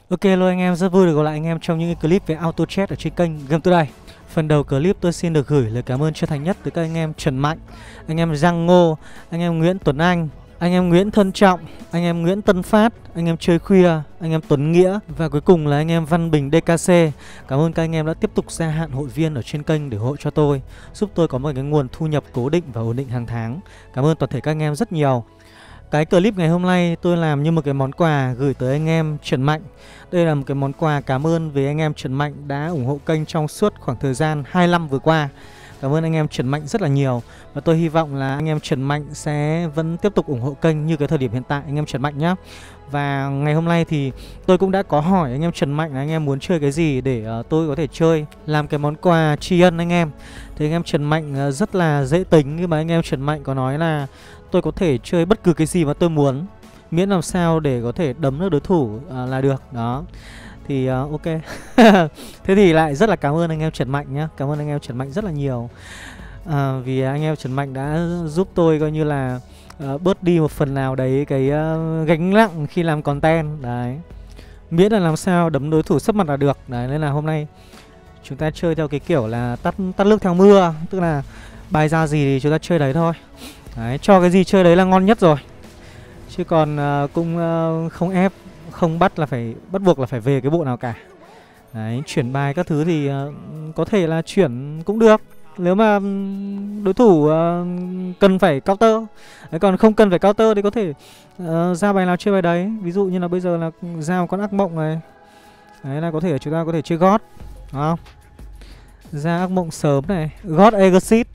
Ok, hello anh em, rất vui được gặp lại anh em trong những cái clip về auto chat ở trên kênh Game Today. Phần đầu clip tôi xin được gửi lời cảm ơn chân thành nhất tới các anh em Trần Mạnh, anh em Giang Ngô, anh em Nguyễn Tuấn Anh, anh em Nguyễn Thân Trọng, anh em Nguyễn Tân Phát, anh em Chơi Khuya, anh em Tuấn Nghĩa và cuối cùng là anh em Văn Bình DKC. Cảm ơn các anh em đã tiếp tục gia hạn hội viên ở trên kênh để hỗ cho tôi, giúp tôi có một cái nguồn thu nhập cố định và ổn định hàng tháng. Cảm ơn toàn thể các anh em rất nhiều. Cái clip ngày hôm nay tôi làm như một cái món quà gửi tới anh em Trần Mạnh. Đây là một cái món quà cảm ơn với anh em Trần Mạnh đã ủng hộ kênh trong suốt khoảng thời gian 2 năm vừa qua. Cảm ơn anh em Trần Mạnh rất là nhiều. Và tôi hy vọng là anh em Trần Mạnh sẽ vẫn tiếp tục ủng hộ kênh như cái thời điểm hiện tại anh em Trần Mạnh nhé. Và ngày hôm nay thì tôi cũng đã có hỏi anh em Trần Mạnh là anh em muốn chơi cái gì để tôi có thể chơi, làm cái món quà tri ân anh em. Thì anh em Trần Mạnh rất là dễ tính, nhưng mà anh em Trần Mạnh có nói là tôi có thể chơi bất cứ cái gì mà tôi muốn, miễn làm sao để có thể đấm được đối thủ là được. Đó. Thì ok. Thế thì lại rất là cảm ơn anh em Trần Mạnh nhé. Cảm ơn anh em Trần Mạnh rất là nhiều. Vì anh em Trần Mạnh đã giúp tôi coi như là bớt đi một phần nào đấy cái gánh nặng khi làm content. Đấy. Miễn là làm sao đấm đối thủ sấp mặt là được. Đấy, nên là hôm nay chúng ta chơi theo cái kiểu là tắt nước theo mưa. Tức là bài ra gì thì chúng ta chơi đấy thôi. Đấy, cho cái gì chơi đấy là ngon nhất rồi. Chứ còn cũng không ép, không bắt buộc là phải về cái bộ nào cả. Đấy, chuyển bài các thứ thì có thể là chuyển cũng được, nếu mà đối thủ cần phải counter. Đấy, còn không cần phải counter thì có thể ra bài nào chơi bài đấy. Ví dụ như là bây giờ là ra một con ác mộng này. Đấy là có thể chúng ta có thể chơi God, đúng không? Ra ác mộng sớm này, God Exit.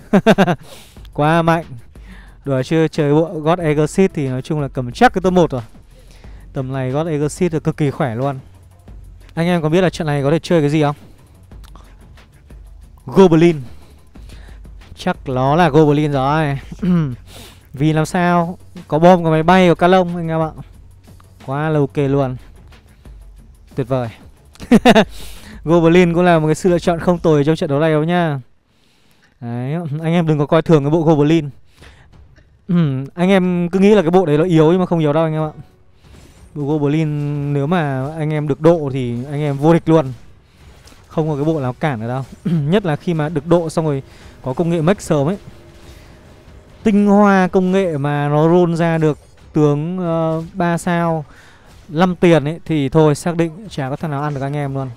Quá mạnh. Đùa chưa, chơi bộ God Exit thì nói chung là cầm chắc cái top 1 rồi. Tầm này God Exit là cực kỳ khỏe luôn. Anh em có biết là trận này có thể chơi cái gì không? Goblin. Chắc nó là Goblin rồi. Vì làm sao? Có bom, có máy bay, có cá lông anh em ạ. Quá là ok luôn. Tuyệt vời. Goblin cũng là một cái sự lựa chọn không tồi trong trận đấu này đâu nha. Đấy, anh em đừng có coi thường cái bộ Goblin. Anh em cứ nghĩ là cái bộ đấy nó yếu nhưng mà không yếu đâu anh em ạ. Bộ Goblin nếu mà anh em được độ thì anh em vô địch luôn. Không có cái bộ nào cản được đâu. Nhất là khi mà được độ xong rồi có công nghệ Max sớm ấy. Tinh hoa công nghệ mà nó roll ra được tướng 3 sao 5 tiền ấy thì thôi xác định chả có thằng nào ăn được anh em luôn.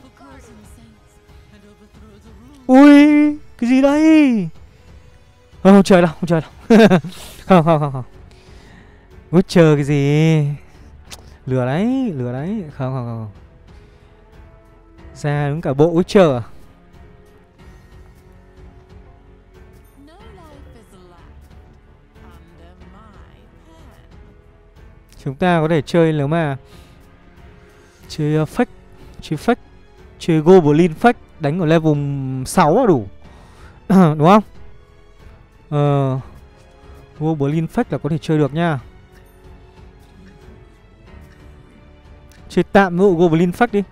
Ui, cái gì đây? Không chơi đâu, không chơi đâu. Không. Witcher cái gì? Lừa đấy, lừa đấy. Không. Ra đúng cả bộ Witcher à? Chúng ta có thể chơi nếu mà chơi fake, chơi Goblin fake đánh ở level 6 là đủ. Đúng không? Goblin fake là có thể chơi được nha. Chơi tạm với bộ Goblin fake đi.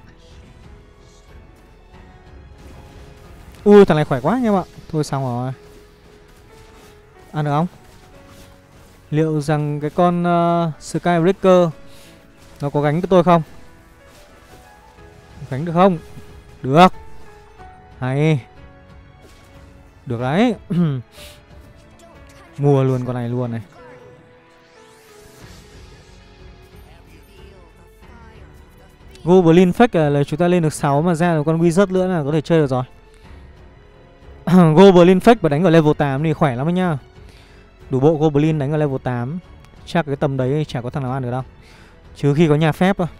Ui, thằng này khỏe quá anh em ạ. Thôi xong rồi. Ăn được không? Liệu rằng cái con Skybreaker nó có gánh với tôi không? Gánh được không? Được. Hay. Được đấy. Mua luôn con này luôn này. Goblin fake là chúng ta lên được 6 mà ra được con Wizard nữa là có thể chơi được rồi. Goblin fake và đánh ở level 8 thì khỏe lắm nhá. Đủ bộ Goblin đánh ở level 8. Chắc cái tầm đấy chả có thằng nào ăn được đâu. Trừ khi có nhà phép thôi.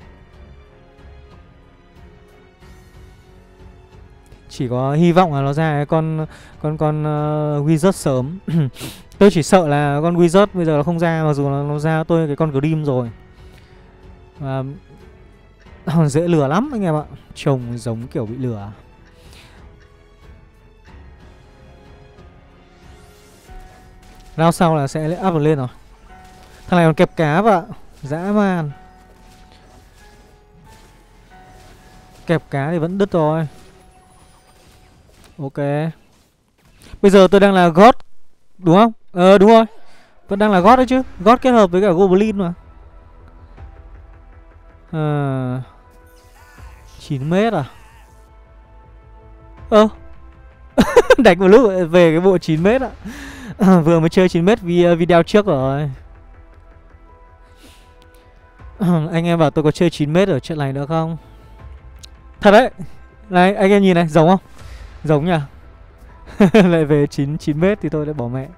Chỉ có hy vọng là nó ra cái con Wizard sớm. Tôi chỉ sợ là con Wizard bây giờ nó không ra, mặc dù nó ra tôi cái con Grim rồi. Và dễ lừa lắm anh em ạ. Trông giống kiểu bị lừa. Round sau là sẽ up được lên rồi. Thằng này còn kẹp cá vào. Dã man. Kẹp cá thì vẫn đứt rồi. Ok. Bây giờ tôi đang là God, đúng không? Đúng rồi. Vẫn đang là God đấy chứ. God kết hợp với cả Goblin mà. à, 9m à? Ơ đánh một lúc về cái bộ 9m ạ. Vừa mới chơi 9m video trước rồi. Anh em bảo tôi có chơi 9m ở trận này nữa không? Thật đấy. Này anh em nhìn này, giống không? Giống nhỉ? Lại về 9m thì tôi đã bỏ mẹ.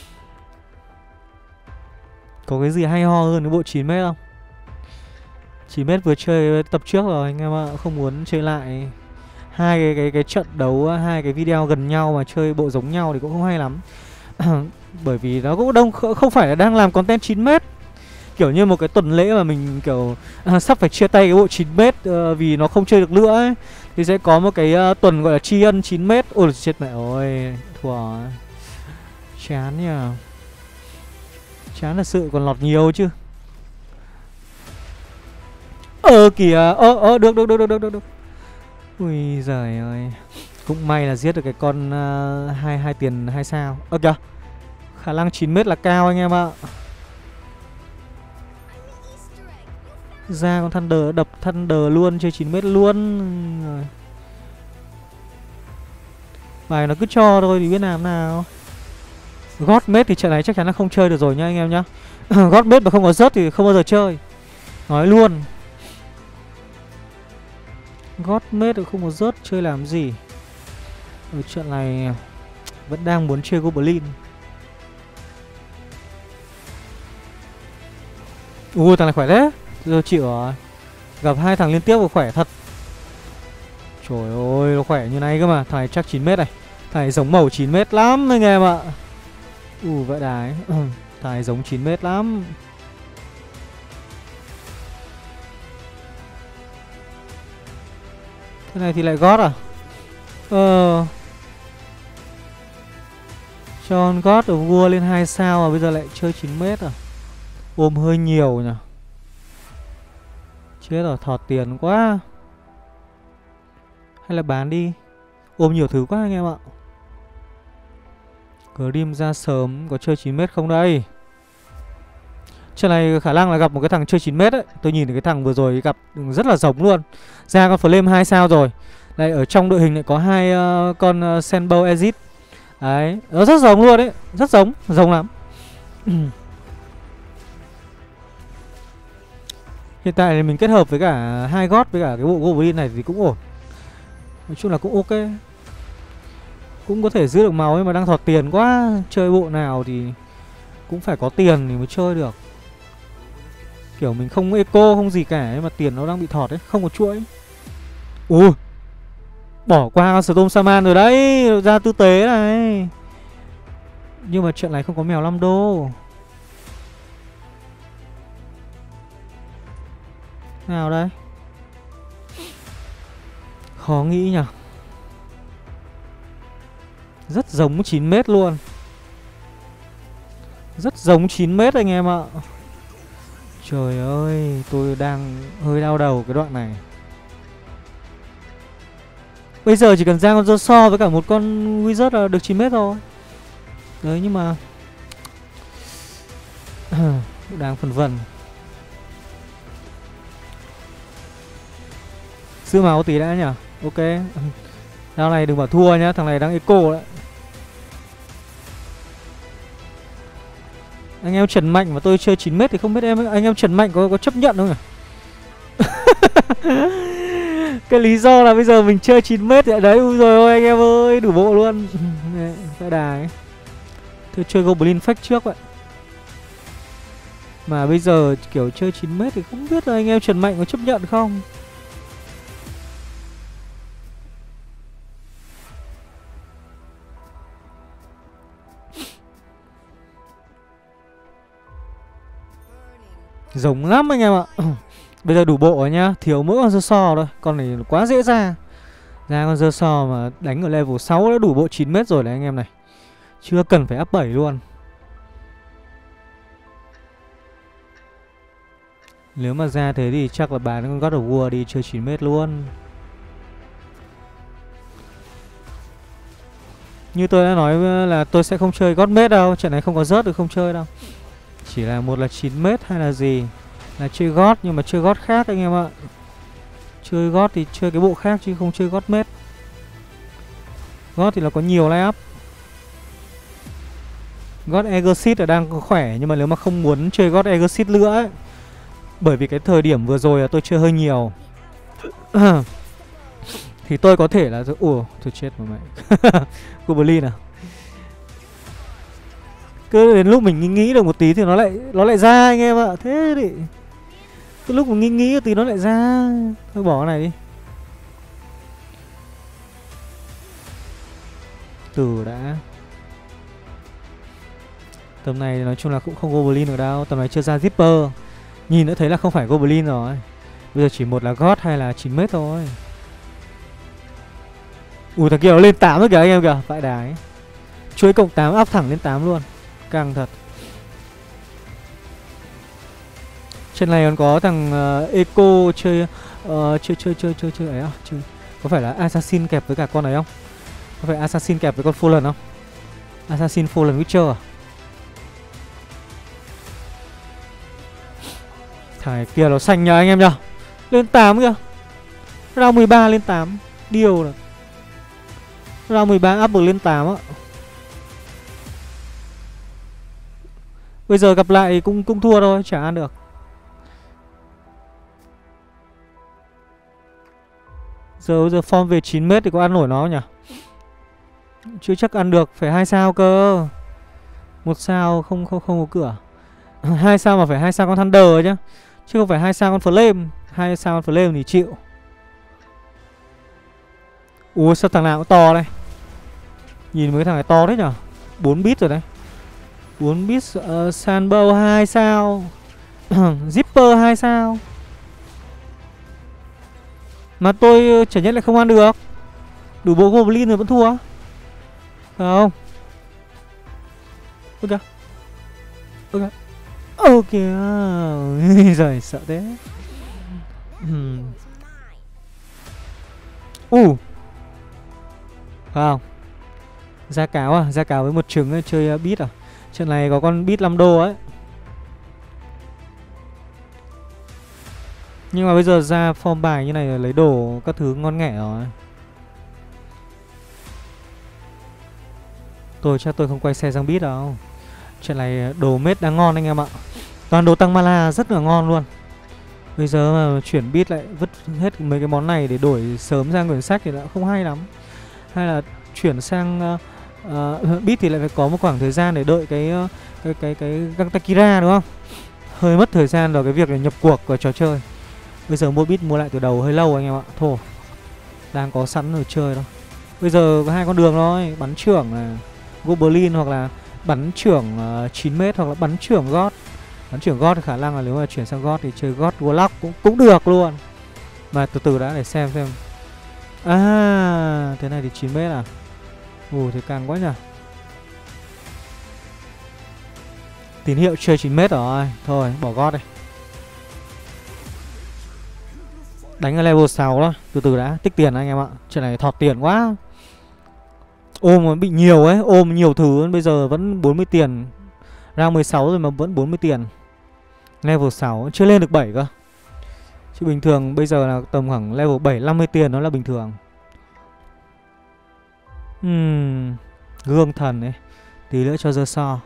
Có cái gì hay ho hơn cái bộ 9m không? 9m vừa chơi tập trước rồi anh em ạ, không muốn chơi lại hai cái trận đấu, hai cái video gần nhau mà chơi bộ giống nhau thì cũng không hay lắm. Bởi vì nó cũng không phải là đang làm content 9m. Kiểu như một cái tuần lễ mà mình kiểu sắp phải chia tay cái bộ 9m vì nó không chơi được nữa ấy. Thì sẽ có một cái tuần gọi là tri ân 9m. Ôi chết mẹ ơi, thua rồi. Chán nhờ. Chán thật sự, còn lọt nhiều chứ. Kìa, được. Ui giời ơi. Cũng may là giết được cái con hai tiền 2 sao. Kìa. Khả năng 9m là cao anh em ạ. Ra con Thunder, đập Thunder luôn, chơi 9m luôn. Bài nó cứ cho thôi thì biết làm nào. Godmate thì trận này chắc chắn là không chơi được rồi nha anh em nhá. Godmate mà không có rớt thì không bao giờ chơi. Nói luôn. Godmate không có rớt chơi làm gì. Ở trận này vẫn đang muốn chơi Goblin. Ui thằng này khỏe đấy. Giờ chịu rồi. Gặp hai thằng liên tiếp và khỏe thật. Trời ơi nó khỏe như này cơ mà. Thằng này chắc 9m này. Thằng này giống màu 9m lắm anh em ạ. Vãi đái. Thằng này giống 9m lắm. Thế này thì lại gót à? Cho con gót ở vua lên 2 sao mà bây giờ lại chơi 9m à? Ôm hơi nhiều nhỉ. Chết rồi, thọt tiền quá. Hay là bán đi. Ôm nhiều thứ quá anh em ạ. Grim ra sớm. Có chơi 9m không đây? Trận này khả năng là gặp một cái thằng chơi 9m ấy. Tôi nhìn thấy cái thằng vừa rồi gặp rất là giống luôn. Ra con Flame 2 sao rồi. Đây ở trong đội hình lại có hai con Senbow Exit. Đấy, nó rất giống luôn đấy. Rất giống, giống lắm. Hiện tại thì mình kết hợp với cả hai gót với cả cái bộ Goblin này thì cũng ổn. Nói chung là cũng ok. Cũng có thể giữ được máu nhưng mà đang thọt tiền quá. Chơi bộ nào thì cũng phải có tiền thì mới chơi được. Kiểu mình không eco không gì cả nhưng mà tiền nó đang bị thọt đấy, không có chuỗi. Bỏ qua Storm Shaman rồi đấy, ra tư tế này. Nhưng mà trận này không có mèo 5 đô. Nào đây? Khó nghĩ nhỉ. Rất giống 9m luôn. Rất giống 9m anh em ạ. Trời ơi, tôi đang hơi đau đầu cái đoạn này. Bây giờ chỉ cần ra con so với cả một con Wizard là được 9m rồi. Đấy nhưng mà đang phân vân. Giữ máu tí đã nhỉ. Ok. Đao này đừng bảo thua nhá, thằng này đang eco đấy. Anh em Trần Mạnh mà tôi chơi 9m thì không biết anh em Trần Mạnh có chấp nhận không nhỉ? Cái lý do là bây giờ mình chơi 9m thì đấy. Ui rồi ôi anh em ơi, đủ bộ luôn. Cái đài. Tôi chơi Goblin Fake trước vậy. Mà bây giờ kiểu chơi 9m thì không biết là anh em Trần Mạnh có chấp nhận không. Giống lắm anh em ạ. Bây giờ đủ bộ rồi nhá. Thiếu mỗi con dơ so thôi. Con này quá dễ ra. Ra con dơ so mà đánh ở level 6 đã đủ bộ 9m rồi đấy anh em này. Chưa cần phải up 7 luôn. Nếu mà ra thế thì chắc là bán con God of War đi chơi 9m luôn. Như tôi đã nói là tôi sẽ không chơi Godmate đâu. Trận này không có rớt được không chơi đâu. Chỉ là một là 9m hay là gì. Là chơi gót nhưng mà chơi gót khác anh em ạ. Chơi gót thì chơi cái bộ khác chứ không chơi gót mết. Gót thì là có nhiều line up. God Exit là đang khỏe, nhưng mà nếu mà không muốn chơi God Exit nữa ấy, bởi vì cái thời điểm vừa rồi là tôi chơi hơi nhiều thì tôi có thể là ủa tôi chết mà mày. Goblin à. Cứ đến lúc mình nghĩ được một tí thì nó lại ra anh em ạ. Thế thì cái lúc mình nghĩ một tí nó lại ra. Thôi bỏ cái này đi. Từ đã. Tầm này nói chung là cũng không Goblin được đâu. Tầm này chưa ra Zipper. Nhìn đã thấy là không phải Goblin rồi. Bây giờ chỉ một là God hay là 9m thôi. Ui thằng kia nó lên 8 rồi kìa anh em kìa. Vãi đái. Chuỗi cộng 8 áp thẳng lên 8 luôn. Căng thật. Trên này còn có thằng Eco chơi chơi ấy à? Chơi. Có phải là Assassin kẹp với cả con này không? Có phải Assassin kẹp với con Fallen không? Assassin Fallen Witcher à? Thằng kia nó xanh nhờ anh em nhờ. Lên 8 kìa. Round 13 lên 8. Điều rồi. Round 13 up được lên 8 á. Bây giờ gặp lại cũng thua thôi, chả ăn được. Giờ form về 9m thì có ăn nổi nó nhỉ? Chưa chắc ăn được, phải 2 sao cơ. 1 sao không có cửa. 2 sao mà phải 2 sao con Thunder chứ. Chứ không phải 2 sao con Flame. 2 sao con Flame thì chịu. Ủa sao thằng nào cũng to đây. Nhìn mấy thằng này to đấy nhở. 4 bit rồi đấy. 4 bit Sunbow 2 sao. Zipper 2 sao. Mà tôi chả nhất lại không ăn được. Đủ bộ Goblin rồi vẫn thua. Phải không? Ôi kìa. Ôi kìa. Ôi kìa. Rồi sợ thế. Không. Ra cáo à? Ra cáo với một trứng ấy, chơi bit à? Trận này có con bit 5 đô ấy. Nhưng mà bây giờ ra form bài như này là lấy đồ các thứ ngon nghẻ rồi. Chắc tôi không quay xe sang bit đâu. Trận này đồ mết đang ngon anh em ạ. Toàn đồ tăng mana rất là ngon luôn. Bây giờ mà chuyển bit lại vứt hết mấy cái món này để đổi sớm sang quyển sách thì đã không hay lắm. Hay là chuyển sang bit thì lại phải có một khoảng thời gian để đợi cái Gangtakira đúng không? Hơi mất thời gian vào cái việc là nhập cuộc vào trò chơi. Bây giờ mua bit mua lại từ đầu hơi lâu anh em ạ. Thôi đang có sẵn rồi chơi đâu. Bây giờ có hai con đường thôi. Bắn trưởng là Goblin hoặc là bắn trưởng 9m hoặc là bắn trưởng God. Bắn trưởng God thì khả năng là nếu mà chuyển sang God thì chơi God Warlock cũng được luôn. Mà từ từ đã để xem. À thế này thì 9m à. Thì càng quá nhỉ. Tín hiệu chơi 9m rồi. Thôi bỏ God đi. Đánh ở level 6 đó. Từ từ đã, tích tiền anh em ạ. Chuyện này thọt tiền quá. Ôm bị nhiều ấy. Ôm nhiều thứ. Bây giờ vẫn 40 tiền. Round 16 rồi mà vẫn 40 tiền. Level 6 chưa lên được 7 cơ. Chứ bình thường bây giờ là tầm khoảng level 7 50 tiền nó là bình thường. Gương thần ấy. Tí nữa cho dơ so.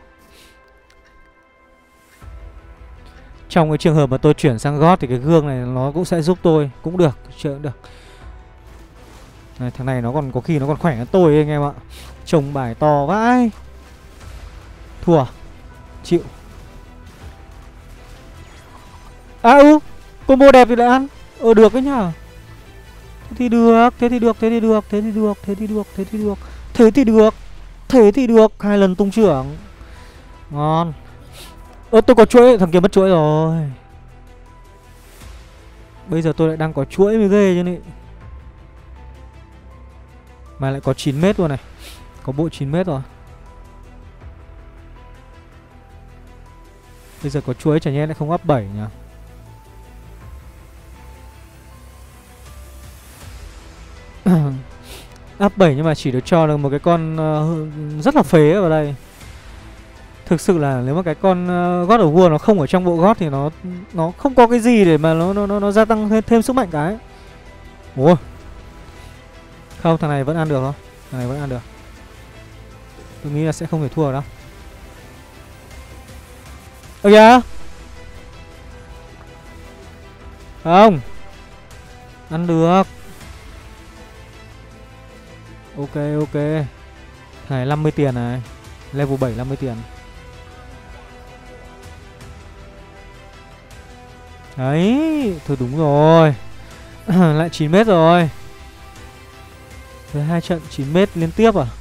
Trong cái trường hợp mà tôi chuyển sang God thì cái gương này nó cũng sẽ giúp tôi. Cũng được, chơi cũng được. Này, thằng này nó còn có khi nó còn khỏe hơn tôi anh em ạ. Trồng bài to vãi. Thua. Chịu. Combo đẹp thì lại ăn. Được đấy nhá. Thế thì được. 2 lần tung trưởng. Ngon. Tôi có chuỗi, thằng kia mất chuỗi rồi. Bây giờ tôi lại đang có chuỗi mới ghê chứ nị. Mà lại có 9m luôn này. Có bộ 9m rồi. Bây giờ có chuỗi chả nhẽ lại không up 7 nhỉ. Up 7 nhưng mà chỉ được cho được một cái con rất là phế vào đây. Thực sự là nếu mà cái con God of War nó không ở trong bộ God thì nó không có cái gì để mà nó gia tăng thêm sức mạnh cái. Ủa. Không, thằng này vẫn ăn được thôi. Thằng này vẫn ăn được. Tôi nghĩ là sẽ không thể thua đâu. Ơ kìa. Không. Ăn được. Ok ok. Thằng này 50 tiền này. Level 7 50 tiền. Đấy. Thôi đúng rồi. Lại 9m rồi. Với 2 trận 9m liên tiếp à?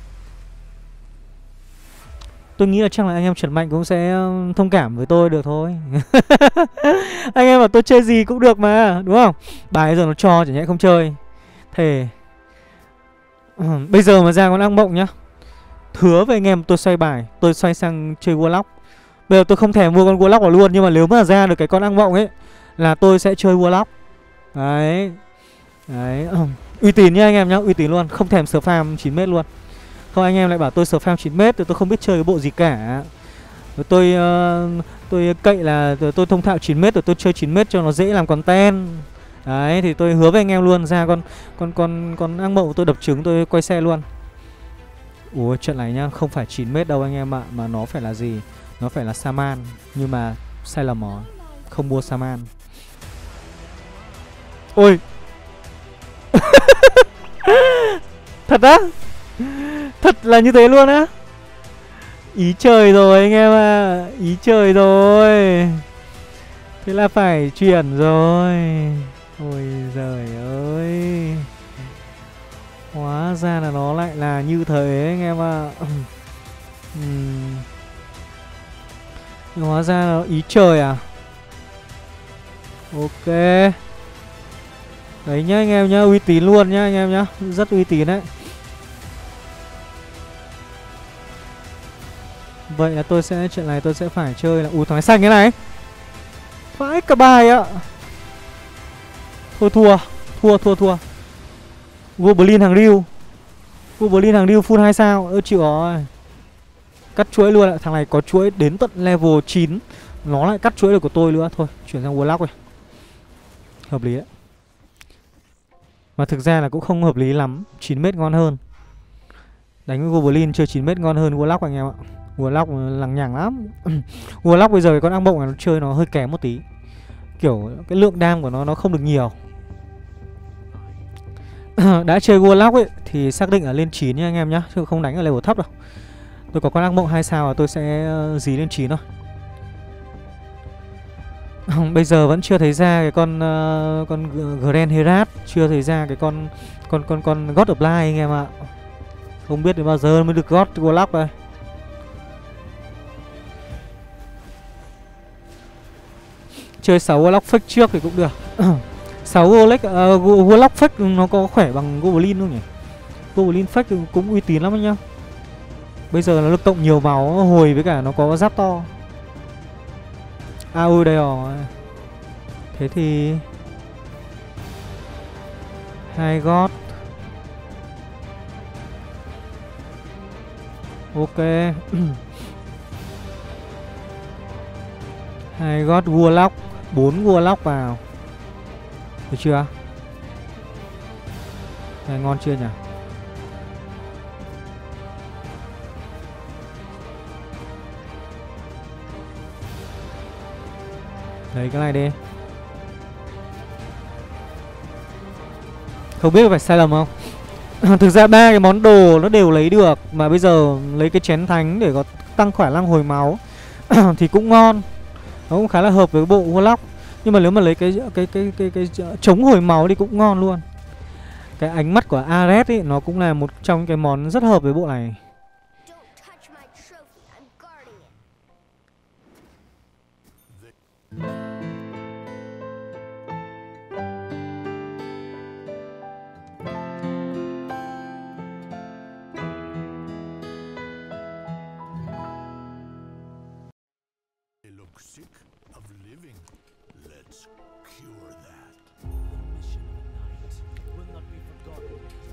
Tôi nghĩ là chắc là anh em Trần Mạnh cũng sẽ thông cảm với tôi được thôi. Anh em bảo tôi chơi gì cũng được mà, đúng không? Bài giờ nó cho chẳng nhẽ không chơi. Thề. Bây giờ mà ra con ác mộng nhá. Hứa với anh em tôi xoay bài, tôi xoay sang chơi Warlock. Bây giờ tôi không thèm mua con Warlock vào luôn. Nhưng mà nếu mà ra được cái con ác mộng ấy là tôi sẽ chơi Warlock. Đấy. Đấy. Uy tín nhá anh em nhá, uy tín luôn. Không thèm spam 9m luôn. Không anh em lại bảo tôi spam 9m thì tôi không biết chơi cái bộ gì cả. Tôi cậy là tôi thông thạo 9m rồi tôi chơi 9m cho nó dễ làm content. Đấy thì tôi hứa với anh em luôn, ra con ác mộng tôi đập trứng tôi quay xe luôn. Ủa trận này nhá, không phải 9m đâu anh em ạ, mà nó phải là gì? Nó phải là Saman. Nhưng mà sai lầm rồi, không mua Saman. Ôi. Thật á? Thật là như thế luôn á? Ý trời rồi anh em ạ. Ý trời rồi. Thế là phải chuyển rồi. Ôi giời ơi. Hóa ra là nó lại là như thế anh em ạ. Hóa ra là ý trời à. Ok. Đấy nhá anh em nhá, uy tín luôn nhá anh em nhá. Rất uy tín đấy. Vậy là tôi sẽ, chuyện này tôi sẽ phải chơi là thằng này xanh cái này. Vãi cả bài ạ. Thôi thua. Goblin hàng riêu. Goblin hàng riêu full 2 sao. Chịu rồi. Cắt chuỗi luôn ạ. Thằng này có chuỗi đến tận level 9. Nó lại cắt chuỗi được của tôi nữa. Thôi chuyển sang Warlock rồi. Hợp lý đấy. Mà thực ra là cũng không hợp lý lắm. 9m ngon hơn. Đánh với Goblin chơi 9m ngon hơn Warlock anh em ạ. Warlock lằng nhằng lắm. Warlock bây giờ cái con ác mộng này nó chơi nó hơi kém một tí. Kiểu cái lượng đam của nó không được nhiều. Đã chơi Warlock ấy thì xác định là lên 9 nha anh em nhá, chứ không đánh ở level thấp đâu. Tôi có con ác mộng 2 sao là tôi sẽ dí lên 9 thôi. Bây giờ vẫn chưa thấy ra cái con Grand Herat, chưa thấy ra cái con God of Light anh em ạ. Không biết đến bao giờ mới được God Warlock đây. Chơi 6 Warlock fake trước thì cũng được. 6 Warlock fake nó có khỏe bằng Goblin không nhỉ? Goblin fake cũng uy tín lắm anh nhá. Bây giờ nó lực cộng nhiều máu hồi với cả nó có giáp to. Ui đây rồi. Thế thì 2 God. Ok. 2 God Warlock, 4 Warlock vào. Được chưa? Này ngon chưa nhỉ? Lấy cái này đi. Không biết phải sai lầm không? Thực ra ba cái món đồ nó đều lấy được. Mà bây giờ lấy cái chén thánh để có tăng khả năng hồi máu thì cũng ngon. Nó cũng khá là hợp với bộ Warlock. Nhưng mà nếu mà lấy cái chống hồi máu thì cũng ngon luôn. Cái ánh mắt của Ares ấy nó cũng là một trong cái món rất hợp với bộ này.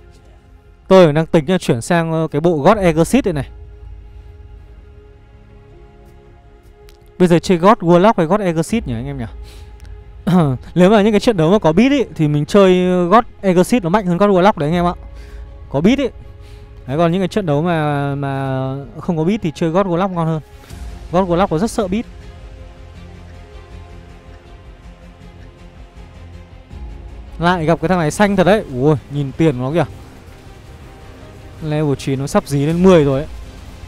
Tôi đang tính chuyển sang cái bộ God Exorcist này này. Bây giờ chơi God Warlock hay God Exorcist nhỉ anh em nhỉ? Nếu mà những cái trận đấu mà có beat ấy thì mình chơi God Exorcist nó mạnh hơn God Warlock đấy anh em ạ. Có beat ấy. Đấy, còn những cái trận đấu mà không có beat thì chơi God Warlock ngon hơn. God Warlock nó rất sợ beat. Lại gặp cái thằng này xanh thật đấy. Ui, nhìn tiền của nó kìa. Level 9 nó sắp dí lên 10 rồi ấy.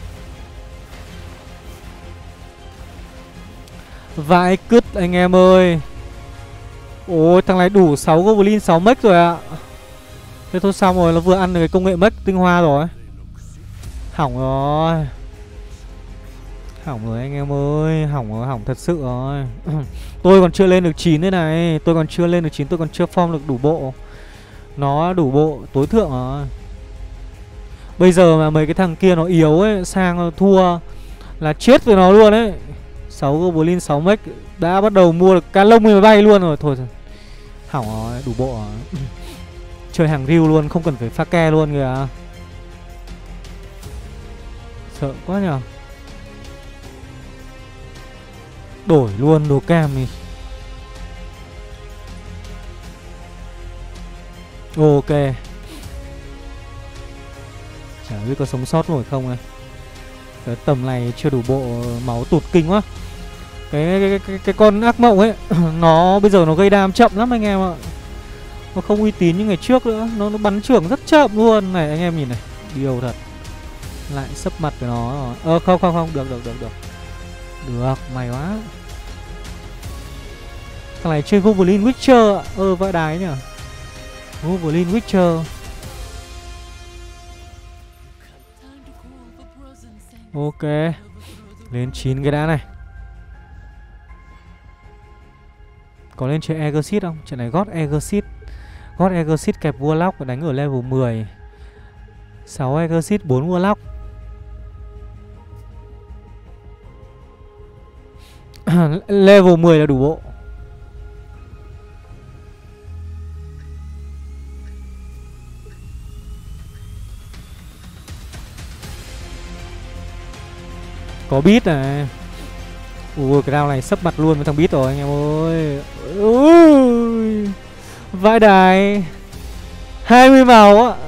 Vãi cứt anh em ơi. Ôi thằng này đủ 6 Goblin 6 mech rồi ạ. Thế thôi xong rồi, nó vừa ăn được cái công nghệ mech tinh hoa rồi. Hỏng rồi. Hỏng rồi anh em ơi. Hỏng rồi, hỏng thật sự rồi. Tôi còn chưa lên được 9 thế này. Tôi còn chưa lên được 9, tôi còn chưa form được đủ bộ. Nó đủ bộ tối thượng rồi. Bây giờ mà mấy cái thằng kia nó yếu ấy, sang thua là chết với nó luôn ấy. 6 Goblin 6 mech đã bắt đầu mua được cá lông máy bay luôn rồi. Thôi hỏng rồi, đủ bộ rồi. Chơi hàng riêu luôn, không cần phải pha ke luôn kìa. Sợ quá nhờ. Đổi luôn đồ cam đi. Ok. Chả biết có sống sót nổi không này. Cái tầm này chưa đủ bộ, máu tụt kinh quá. Cái con ác mộng ấy nó bây giờ nó gây đam chậm lắm anh em ạ. Nó không uy tín như ngày trước nữa. Nó bắn trưởng rất chậm luôn. Này anh em nhìn này. Điều thật. Lại sấp mặt với nó rồi. Không được. Được, may quá. Thằng này chơi Goblin Witcher. Vãi đái nhỉ. Goblin Witcher. Ok. Lên 9 cái đã này. Có lên chơi Exorcist không? Trận này God Exorcist. God Exorcist kẹp Warlock và đánh ở level 10. 6 Exorcist 4 Warlock. Level 10 là đủ bộ. Có beat này. Ui cái round này sấp mặt luôn với thằng beat rồi anh em ơi. Ui, vãi đài. 20 màu á.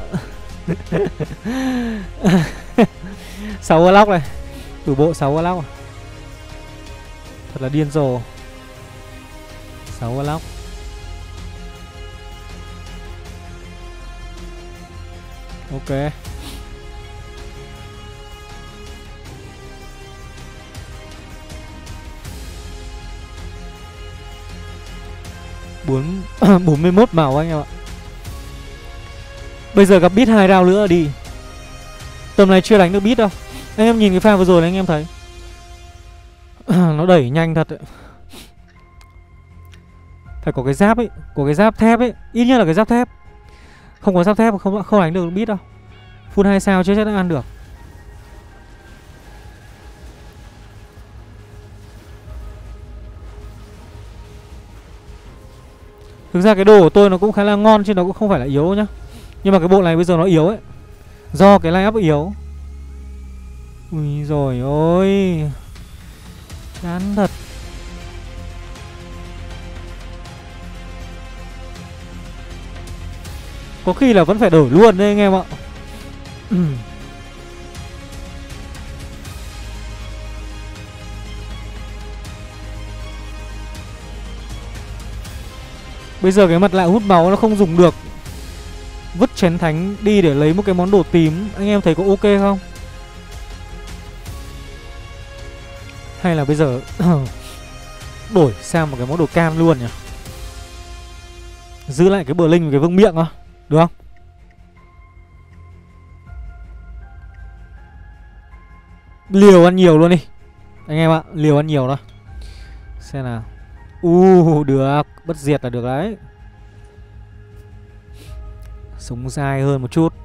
6 Warlock này. Đủ bộ 6 Warlock. Thật là điên rồ. 6 Warlock. Ok. Bốn 41 màu anh em ạ. Bây giờ gặp beat 2 round nữa đi. Tầm này chưa đánh được beat đâu. Anh em nhìn cái pha vừa rồi này anh em thấy. Nó đẩy nhanh thật ấy. Phải có cái giáp ấy, có cái giáp thép ấy, ít nhất là cái giáp thép. Không có giáp thép không đánh được beat đâu. Full 2 sao chưa chắc đã ăn được. Thực ra cái đồ của tôi nó cũng khá là ngon chứ nó cũng không phải là yếu nhá. Nhưng mà cái bộ này bây giờ nó yếu ấy. Do cái line up yếu. Ui rồi ôi. Chán thật. Có khi là vẫn phải đổi luôn đấy anh em ạ. Bây giờ cái mặt lạ hút máu nó không dùng được. Vứt chén thánh đi để lấy một cái món đồ tím. Anh em thấy có ok không? Hay là bây giờ đổi sang một cái món đồ cam luôn nhỉ? Giữ lại cái bờ linh và cái vương miệng thôi. Được không? Liều ăn nhiều luôn đi anh em ạ. Liều ăn nhiều thôi. Xem nào. Được. Bất diệt là được đấy. Sống dài hơn một chút.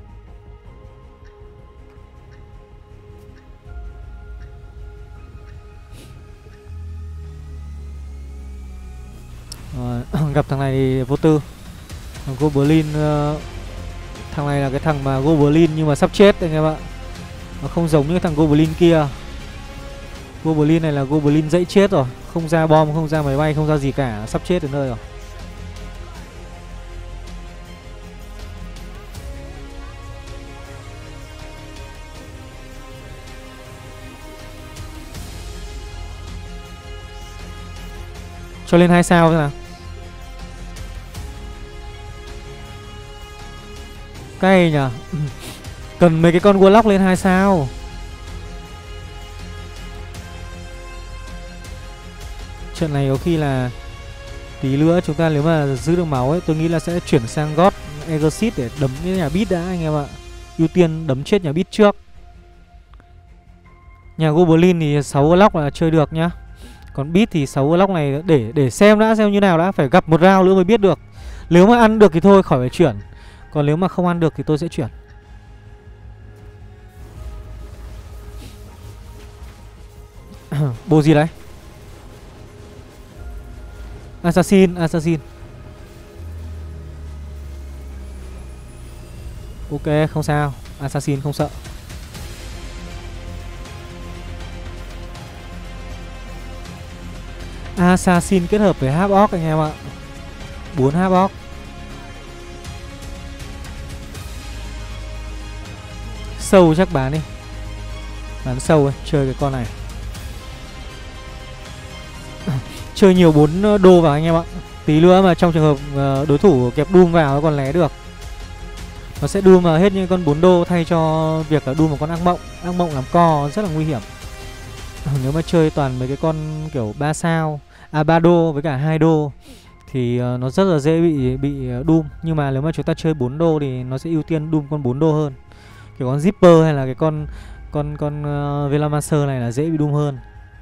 Gặp thằng này thì vô tư. Thằng Goblin. Thằng này là cái thằng mà Goblin nhưng mà sắp chết anh em ạ. Nó không giống như thằng Goblin kia. Goblin này là Goblin dãy chết rồi. Không ra bom, không ra máy bay, không ra gì cả. Sắp chết đến nơi rồi. Cho lên 2 sao thế nào. Cay nhỉ. Cần mấy cái con Warlock lên 2 sao. Trận này có khi là tí nữa chúng ta nếu mà giữ được máu ấy, tôi nghĩ là sẽ chuyển sang God Exorcist để đấm cái nhà Beat đã anh em ạ. Ưu tiên đấm chết nhà Beat trước. Nhà Goblin thì 6 Warlock là chơi được nhá. Còn Beat thì 6 Warlock này để xem đã, xem như nào đã. Phải gặp một round nữa mới biết được. Nếu mà ăn được thì thôi khỏi phải chuyển. Còn nếu mà không ăn được thì tôi sẽ chuyển. Bộ gì đấy? Assassin. Ok, không sao. Assassin không sợ. Assassin kết hợp với Half Orc anh em ạ. 4 Half Orc. Sâu chắc bán đi. Bán sâu ấy, chơi cái con này. Chơi nhiều 4 đô vào anh em ạ. Tí nữa mà trong trường hợp đối thủ kẹp Doom vào nó còn lé được. Nó sẽ Doom vào hết những con 4 đô thay cho việc là Doom một con ác mộng. Ác mộng làm co rất là nguy hiểm. Nếu mà chơi toàn mấy cái con kiểu 3 sao, 3 đô với cả 2 đô thì nó rất là dễ bị Doom. Nhưng mà nếu mà chúng ta chơi 4 đô thì nó sẽ ưu tiên Doom con 4 đô hơn. Kiểu con Zipper hay là cái con Velamaster này là dễ bị Doom hơn.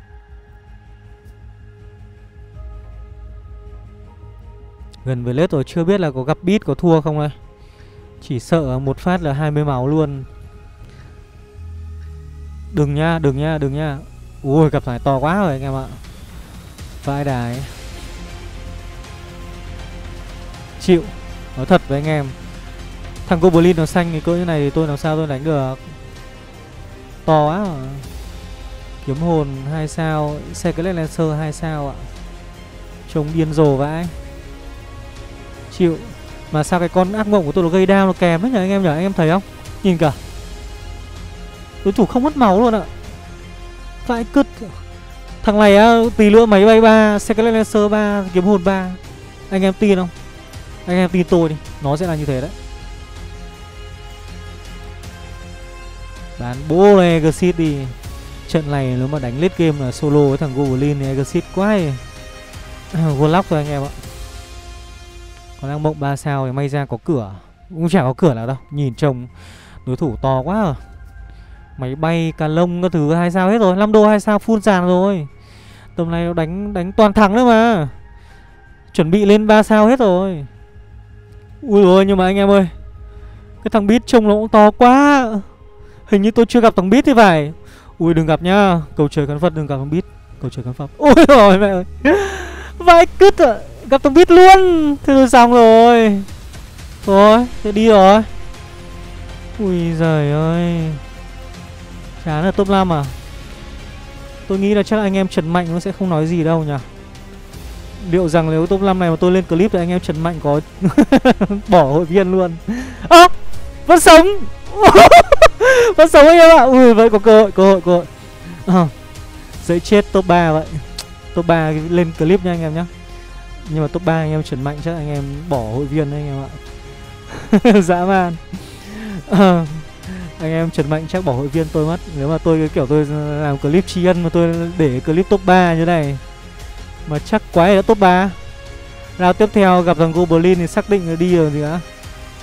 Gần về lết rồi, chưa biết là có gặp Beat có thua không đây. Chỉ sợ một phát là 20 máu luôn. Đừng nha. Ui, gặp phải to quá rồi anh em ạ. Vãi đài. Chịu. Nói thật với anh em, thằng Goblin nó xanh cái cỡ như này thì tôi làm sao tôi đánh được. To quá rồi. Kiếm hồn 2 sao, Secret Lancer 2 sao ạ. Trông điên rồ vãi. Chịu. Mà sao cái con ác mộng của tôi nó gây down nó kèm đấy nhỉ anh em nhỉ? Anh em thấy không? Nhìn cả. Đối thủ không mất máu luôn ạ. Vãi cứt. Thằng này á, tí nữa máy bay 3, Secret Lancer 3, kiếm hồn 3. Anh em tin không? Anh em tin tôi đi, nó sẽ là như thế đấy. Bán bố này Exit đi. Trận này nếu mà đánh late game là solo với thằng Goblin thì Exit quá ấy. Warlock thôi anh em ạ. Còn ác mộng 3 sao thì may ra có cửa. Cũng chẳng có cửa nào đâu. Nhìn trông đối thủ to quá rồi. Máy bay, cà lông, các thứ 2 sao hết rồi. 5 đô 2 sao full sàn rồi. Tầm này nó đánh toàn thắng đấy mà. Chuẩn bị lên 3 sao hết rồi. Ui ôi, nhưng mà anh em ơi, cái thằng Beat trông nó cũng to quá. Hình như tôi chưa gặp thằng Beat thì phải. Ui đừng gặp nhá. Cầu trời khấn Phật đừng gặp thằng Beat. Cầu trời khấn Phật. Ôi rồi mẹ ơi. Vãi cứt ạ. Gặp thằng Beat luôn. Thế rồi xong rồi. Thôi, thế đi rồi. Ui giời ơi. Chán là top 5 à. Tôi nghĩ là chắc là anh em Trần Mạnh nó sẽ không nói gì đâu nhỉ. Liệu rằng nếu top 5 này mà tôi lên clip thì anh em Trần Mạnh có bỏ hội viên luôn. Ơ, vẫn sống. Vẫn sống anh em ạ. Ui vậy có cơ hội. Dễ chết top 3 vậy. Top 3 lên clip nha anh em nhá. Nhưng mà top 3 anh em Trần Mạnh chắc anh em bỏ hội viên đấy anh em ạ. Dã man. Anh em Trần Mạnh chắc bỏ hội viên tôi mất. Nếu mà tôi cái kiểu tôi làm clip tri ân mà tôi để clip top 3 như này. Mà chắc quái là top 3. Round tiếp theo gặp thằng Goblin thì xác định là đi rồi gì nữa.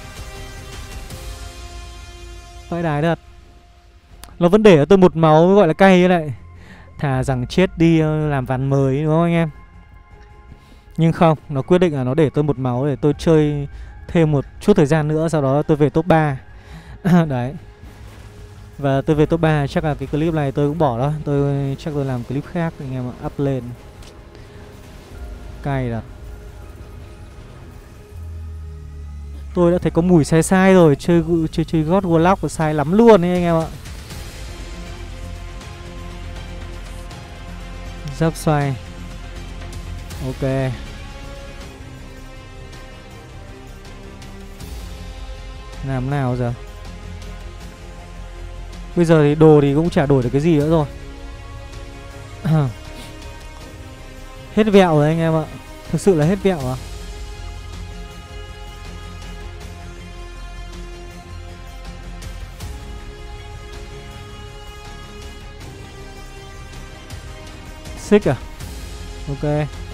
Vãi đái thật. Nó vẫn để cho tôi một máu mới gọi là cay như này. Thà rằng chết đi làm ván mới đúng không anh em. Nhưng không, nó quyết định là nó để tôi một máu để tôi chơi thêm một chút thời gian nữa. Sau đó tôi về top 3. Đấy. Và tôi về top 3 chắc là cái clip này tôi cũng bỏ đó. Chắc tôi làm clip khác anh em up lên. Cay thật. Tôi đã thấy có mùi sai rồi. Chơi God Warlock sai lắm luôn ấy anh em ạ. Giáp xoay. Ok. Làm nào giờ? Bây giờ thì đồ thì cũng chả đổi được cái gì nữa rồi. Hết vẹo rồi anh em ạ. Thực sự là hết vẹo à? Xích à? Ok.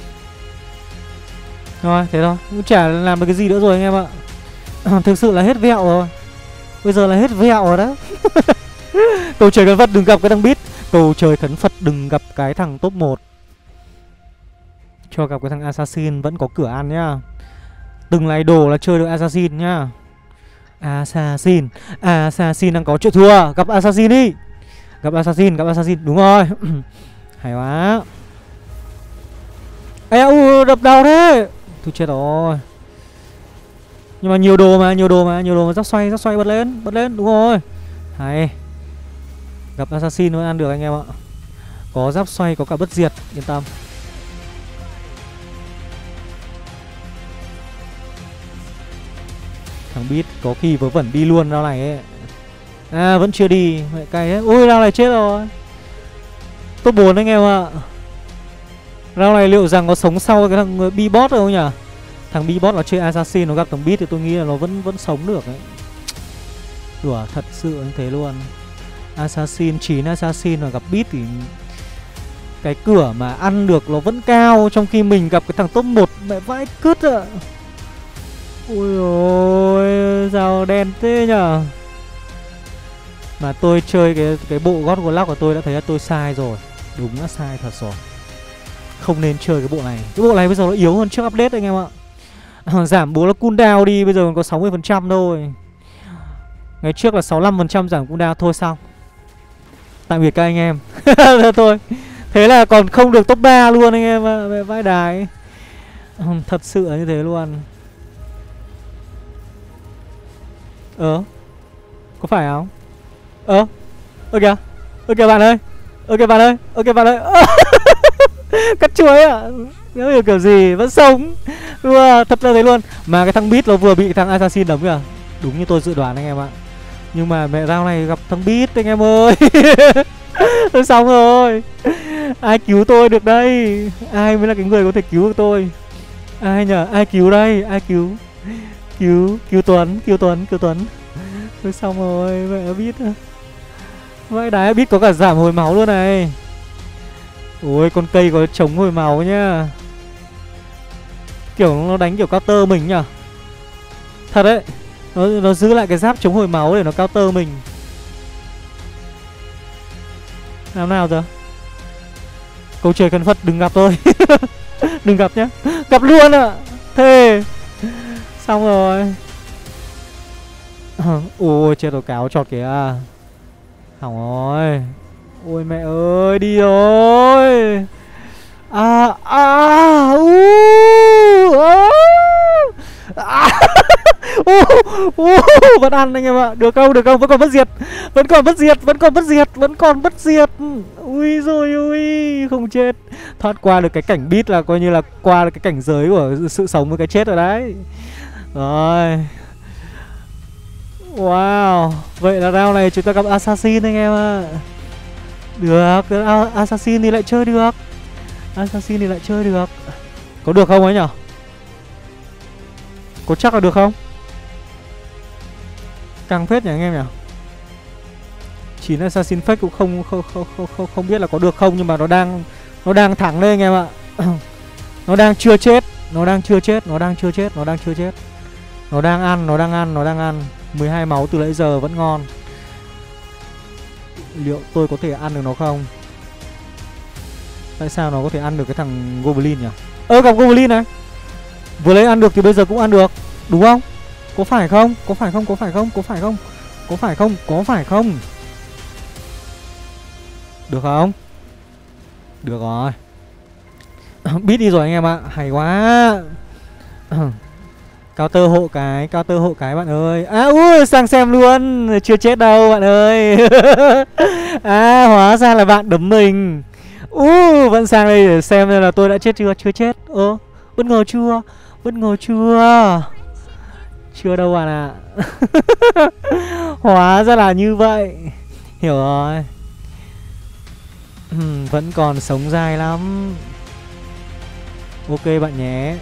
Rồi, thế thôi. Cũng chả làm được cái gì nữa rồi anh em ạ. Thực sự là hết vẹo rồi. Bây giờ là hết vẹo rồi đó. Cầu trời khấn Phật đừng gặp cái thằng Beat. Cầu trời khấn Phật đừng gặp cái thằng top 1. Cho gặp cái thằng Assassin vẫn có cửa ăn nhá. Từng là idol là chơi được Assassin nhá. Assassin. Assassin đang có chuyện thua. Gặp Assassin đi. Gặp Assassin, gặp Assassin. Đúng rồi. Hay quá. Ê, đập đầu thế. Thôi chết rồi. Nhưng mà nhiều đồ mà, nhiều đồ mà, nhiều đồ mà. Giáp xoay bật lên, đúng rồi. Hay. Gặp Assassin vẫn ăn được anh em ạ. Có giáp xoay, có cả bất diệt, yên tâm. Thằng Beat có khi vớ vẩn đi luôn rao này ấy. À vẫn chưa đi, mẹ cay ấy. Ui rao này chết rồi. Top 4 anh em ạ. Rao này liệu rằng có sống sau cái thằng B-Bot rồi không nhỉ? Thằng B-Bot nó chơi Assassin, nó gặp thằng Beat thì tôi nghĩ là nó vẫn sống được ấy. Đùa thật sự như thế luôn. Assassin, 9 Assassin mà gặp Beat thì cái cửa mà ăn được nó vẫn cao. Trong khi mình gặp cái thằng top 1 mẹ vãi cứt ạ. Ui ôi, sao đen thế nhở. Mà tôi chơi cái bộ God Glock của tôi đã thấy là tôi sai rồi. Đúng là sai thật rồi. Không nên chơi cái bộ này. Cái bộ này bây giờ nó yếu hơn trước update anh em ạ. Giảm bố là cooldown đi, bây giờ còn có 60% thôi. Ngày trước là 65% giảm cooldown thôi xong. Tạm biệt các anh em. Thôi. Thế là còn không được top 3 luôn anh em ạ. Mẹ vãi đài. Thật sự là như thế luôn. Có phải không? Ok bạn ơi. Ok bạn ơi. Cắt chuối ạ. Nếu hiểu kiểu gì vẫn sống. Thật là thế luôn. Mà cái thằng Beat nó vừa bị thằng Assassin đấm kìa. Đúng như tôi dự đoán anh em ạ. Nhưng mà mẹ round này gặp thằng Beat anh em ơi. Tôi xong rồi. Ai cứu tôi được đây? Ai mới là cái người có thể cứu được tôi? Ai nhờ? Ai cứu đây? Ai cứu? Cứu Tuấn. Tôi xong rồi. Mẹ Beat. Vãi đái, Beat có cả giảm hồi máu luôn này. Ôi con cây có chống hồi máu nhá. Kiểu nó đánh kiểu counter mình nhở. Thật đấy. Nó giữ lại cái giáp chống hồi máu để nó counter mình. Làm nào giờ? Cầu trời khấn Phật đừng gặp tôi. Đừng gặp nhá. Gặp luôn ạ. Thề. Xong rồi. Ôi chết rồi, cáo chọt kìa. Hỏng rồi. Ôi mẹ ơi, đi rồi. Vẫn ăn anh em ạ. Được không? Vẫn còn bất diệt. Ui rồi ui, không chết. Thoát qua được cái cảnh Beat là coi như là qua được cái cảnh giới của sự sống với cái chết rồi đấy. Rồi. Wow. Vậy là round này chúng ta gặp Assassin anh em ạ. Được, Assassin thì lại chơi được. Có được không ấy nhở? Có chắc là được không? Căng phết nhỉ anh em nhỉ? 9 Assassin fake cũng không biết là có được không, nhưng mà nó đang thẳng đây anh em ạ. Nó đang chưa chết. Nó đang ăn. 12 máu từ nãy giờ vẫn ngon. Liệu tôi có thể ăn được nó không? Tại sao nó có thể ăn được cái thằng Goblin nhỉ? Gặp Goblin này. Vừa lấy ăn được thì bây giờ cũng ăn được. Đúng không? Có phải không? Được không? Được rồi. Beat đi rồi anh em ạ. Hay quá. Counter hộ cái bạn ơi. Ui sang xem luôn. Chưa chết đâu bạn ơi. Hóa ra là bạn đấm mình. Vẫn sang đây để xem là tôi đã chết chưa. Chưa chết. Bất ngờ chưa? Bất ngờ chưa? Chưa đâu bạn ạ. Hóa ra là như vậy. Hiểu rồi. Vẫn còn sống dài lắm. Ok bạn nhé.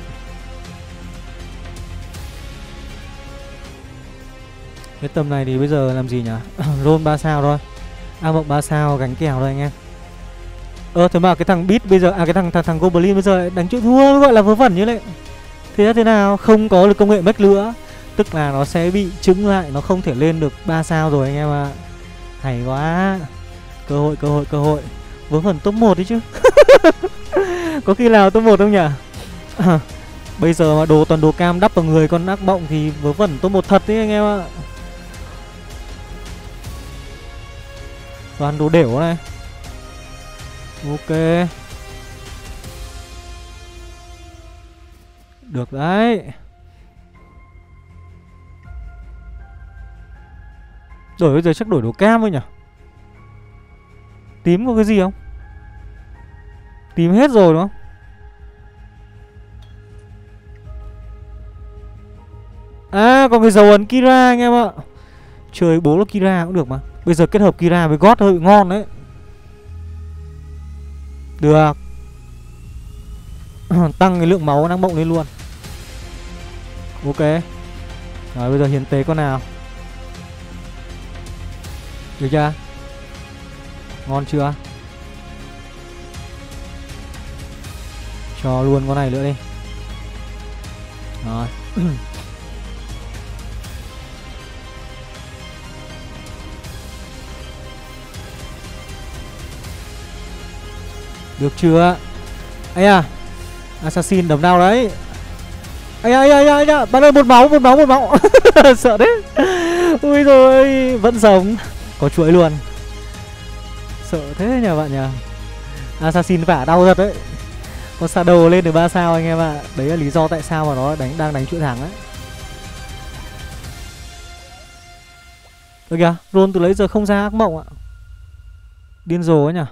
Cái tầm này thì bây giờ làm gì nhỉ? Roll 3 sao thôi. Ác mộng 3 sao gánh kèo thôi anh em. Thế mà cái thằng Beat bây giờ cái thằng Goblin bây giờ lại đánh chịu thua, gọi là vớ vẩn như vậy. Thế nào? Không có được công nghệ mech nữa. Tức là nó sẽ bị trứng lại, nó không thể lên được 3 sao rồi anh em ạ. Hay quá. Cơ hội. Vớ vẩn top 1 đấy chứ. Có khi nào top 1 không nhỉ? Bây giờ mà toàn đồ cam đắp vào người con ác mộng thì vớ vẩn top 1 thật đấy anh em ạ. Toàn đồ đểu này. Ok. Được đấy. Bây giờ chắc đổi đồ cam thôi nhỉ. Tím có cái gì không? Tím hết rồi đúng không? Còn cái dấu ấn Kira anh em ạ. Trời, bố là Kira cũng được mà. Bây giờ kết hợp Kira với God hơi bị ngon đấy. Được. Tăng cái lượng máu năng mộng lên luôn. Ok. Rồi bây giờ hiến tế con nào. Được chưa? Ngon chưa? Cho luôn con này nữa đi. Rồi. Được chưa? Ây à, Assassin đấm đau đấy. Ây da, bạn ơi, một máu. Sợ đấy. Ui rồi, vẫn sống. Có chuỗi luôn. Sợ thế nhỉ bạn nhỉ. Assassin vả đau thật đấy. Con Shadow lên được 3 sao anh em ạ. Đấy là lý do tại sao mà nó đang đánh chuỗi thắng đấy. Được kìa, roll từ lấy giờ không ra ác mộng ạ. Điên rồ ấy nhỉ.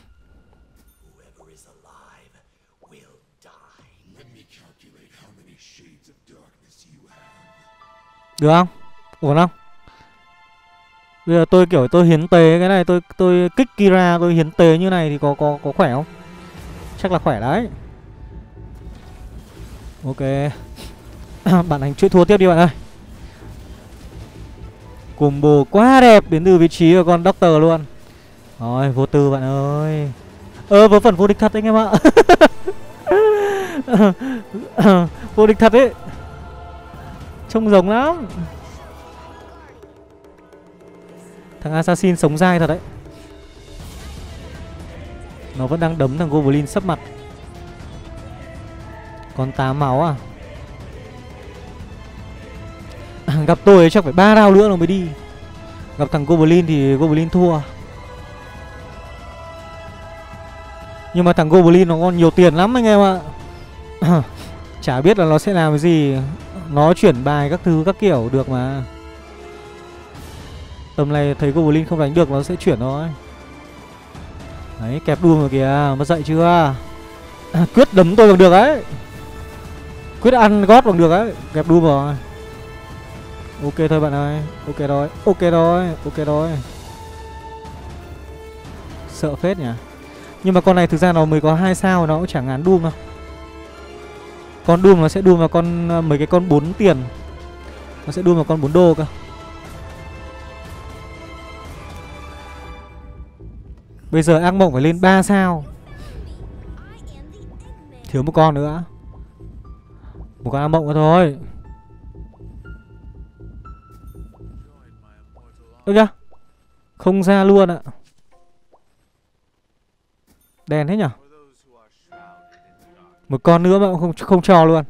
Được không? Ổn không? Bây giờ tôi kiểu tôi hiến tế cái này, tôi kích Kira, tôi hiến tế như này thì có khỏe không? Chắc là khỏe đấy. Ok. Bạn đánh chuỗi thua tiếp đi bạn ơi. Combo quá đẹp đến từ vị trí của con Doctor luôn. Rồi, vô tư bạn ơi. Với phần vô địch thật anh em ạ. Vô địch thật ấy. Trông giống lắm. Thằng Assassin sống dai thật đấy. Nó vẫn đang đấm thằng Goblin sấp mặt. Còn 8 máu à? Gặp tôi ấy chắc phải 3 round nữa nó mới đi. Gặp thằng Goblin thì Goblin thua. Nhưng mà thằng Goblin nó còn nhiều tiền lắm anh em ạ. Chả biết là nó sẽ làm cái gì. Nó chuyển bài các thứ các kiểu được mà. Tầm này thấy Goblin không đánh được nó sẽ chuyển thôi. Đấy, kẹp đuông rồi kìa. Mất dậy chưa? Quyết đấm tôi bằng được đấy. Quyết ăn gót bằng được đấy. Kẹp đuông rồi. Ok thôi bạn ơi. Ok rồi. Sợ phết nhỉ. Nhưng mà con này thực ra nó mới có 2 sao. Nó cũng chẳng ngán đuông đâu. Con đuông nó sẽ đuông vào con mấy cái con 4 tiền. Nó sẽ đuông vào con 4 đô cơ. Bây giờ ác mộng phải lên 3 sao. Thiếu một con nữa. Một con ác mộng nữa thôi. Được chưa? Không ra luôn ạ. Đèn thế nhở. Một con nữa mà không cho luôn.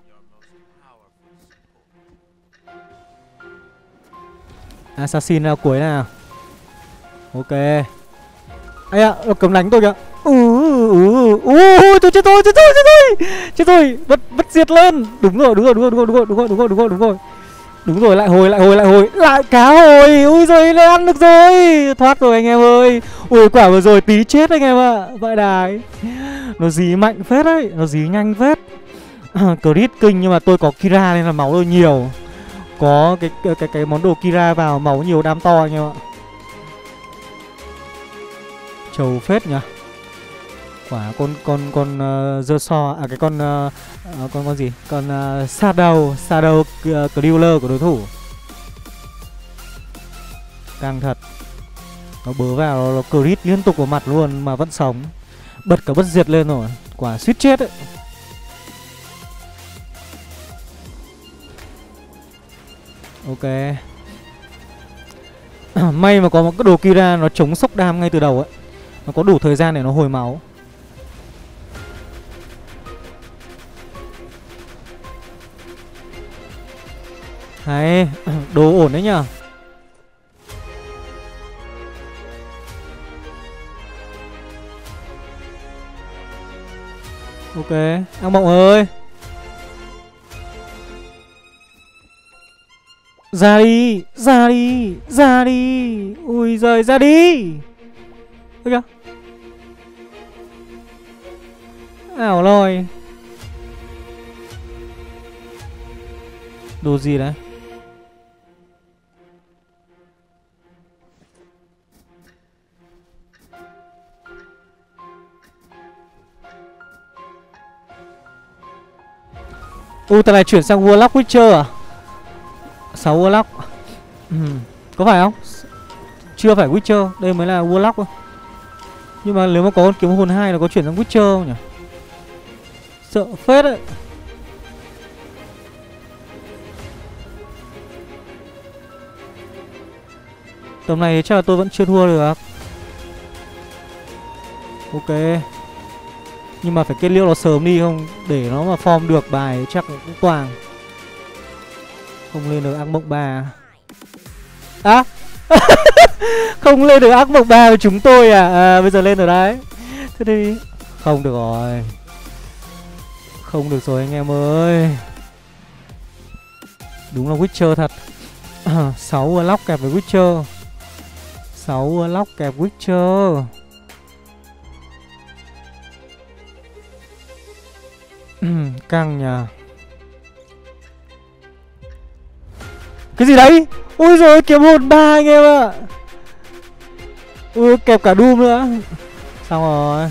Assassin nào cuối nào. Ok. Ây à, nó cấm đánh tôi kìa. Tôi chết rồi. Mất diệt lên. Đúng rồi. Đúng rồi, lại cá hồi. Ui giời, lại ăn được rồi. Thoát rồi anh em ơi. Ui quả vừa rồi tí chết anh em ạ. Vãi đài. Nó dí mạnh phết đấy, nó dí nhanh phết. Crit kinh nhưng mà tôi có Kira nên là máu tôi nhiều. Có cái món đồ Kira vào máu nhiều đam to anh em ạ. Trầu phết nhỉ. Quả con dơ so à, cái con gì? Con Shadow Killer của đối thủ. Căng thật. Nó bớ vào nó crit liên tục vào mặt luôn mà vẫn sống. Bật cả bất diệt lên rồi. Quả suýt chết ấy. Ok. May mà có một cái đồ Kira nó chống sốc đam ngay từ đầu ấy. Nó có đủ thời gian để nó hồi máu. Hay, đồ ổn đấy nhở. Ok, ác mộng ơi. Ra đi, ra đi, ra đi. Ui giời, ra đi. Ôi kìa. Ảo lòi. Đồ gì đấy? Tao này chuyển sang Warlock Witcher à? 6 Warlock. Có phải không? Chưa phải Witcher, đây mới là Warlock thôi. Nhưng mà nếu mà có con kiếm hồn 2 là có chuyển sang Witcher không nhỉ? Sợ phết đấy. Tầm này chắc là tôi vẫn chưa thua được. Ok. Nhưng mà phải kết liễu nó sớm đi, không để nó mà form được bài chắc cũng toàn. Không lên được ác mộng 3. À không lên được ác mộng 3 với chúng tôi à? Bây giờ lên rồi đấy. Thế thì không được rồi. Không được rồi anh em ơi. Đúng là Witcher thật. 6 Warlock kẹp với Witcher. 6 Warlock kẹp Witcher. Căng nhờ. Cái gì đấy? Ui rồi kiếm hồn 3 anh em ạ. Ui kẹp cả Doom nữa. Xong rồi.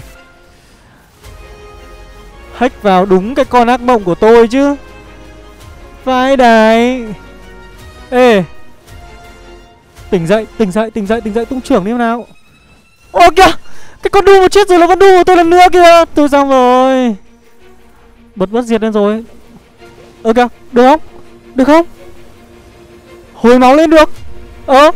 Hack vào đúng cái con ác mộng của tôi chứ. Vãi đài. Ê, tỉnh dậy, tung trưởng đi nào. Ô kìa, cái con Doom mà chết rồi là con Doom của tôi lần nữa kìa. Tôi xong rồi. Bật bất diệt lên rồi. Kìa, được không? Được không? Hồi máu lên được. Ôi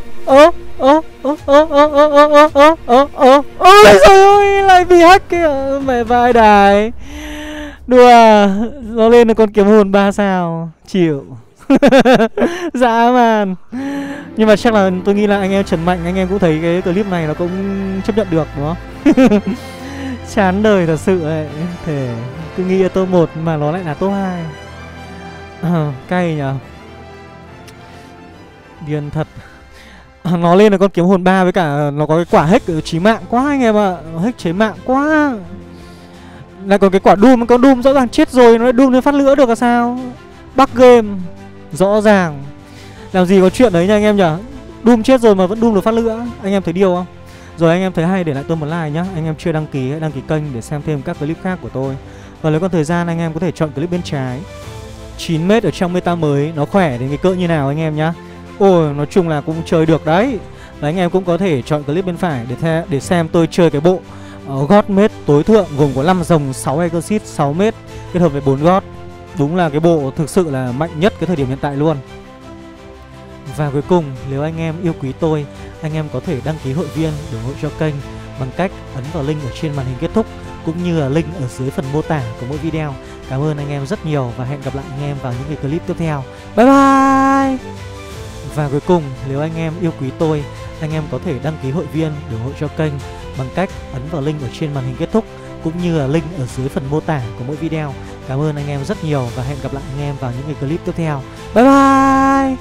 trời ơi, lại bị hack kìa. Mẹ vai đài. Đùa, nó lên được con kiếm hồn 3 sao. Chịu. Dã man. Nhưng mà chắc là tôi nghĩ là anh em Trần Mạnh, anh em cũng thấy cái clip này nó cũng chấp nhận được đúng không? Chán đời thật sự ấy. Thể cứ nghĩ là top 1 mà nó lại là top 2. Cay nhờ. Điên thật. Nó lên là con kiếm hồn 3 với cả nó có cái quả hack chí mạng quá anh em ạ. Hack chí mạng quá. Lại còn cái quả Doom, con Doom rõ ràng chết rồi nó lại Doom lên phát lửa được là sao? Bug game. Rõ ràng. Làm gì có chuyện đấy nha anh em nhở. Doom chết rồi mà vẫn Doom được phát lửa. Anh em thấy điều không? Rồi anh em thấy hay để lại tôi một like nhá. Anh em chưa đăng ký hãy đăng ký kênh để xem thêm các clip khác của tôi. Và nếu còn thời gian anh em có thể chọn clip bên trái. 9m ở trong meta mới nó khỏe đến cái cỡ như nào anh em nhá. Ôi nói chung là cũng chơi được đấy. Và anh em cũng có thể chọn clip bên phải để xem tôi chơi cái bộ God Mage tối thượng gồm có 5 rồng 6 exit 6m kết hợp với 4 God. Đúng là cái bộ thực sự là mạnh nhất cái thời điểm hiện tại luôn. Và cuối cùng, nếu anh em yêu quý tôi, anh em có thể đăng ký hội viên để ủng hộ cho kênh bằng cách ấn vào link ở trên màn hình kết thúc cũng như là link ở dưới phần mô tả của mỗi video. Cảm ơn anh em rất nhiều và hẹn gặp lại anh em vào những cái clip tiếp theo. Bye bye. Và cuối cùng, nếu anh em yêu quý tôi, anh em có thể đăng ký hội viên để ủng hộ cho kênh bằng cách ấn vào link ở trên màn hình kết thúc cũng như là link ở dưới phần mô tả của mỗi video. Cảm ơn anh em rất nhiều và hẹn gặp lại anh em vào những cái clip tiếp theo. Bye bye.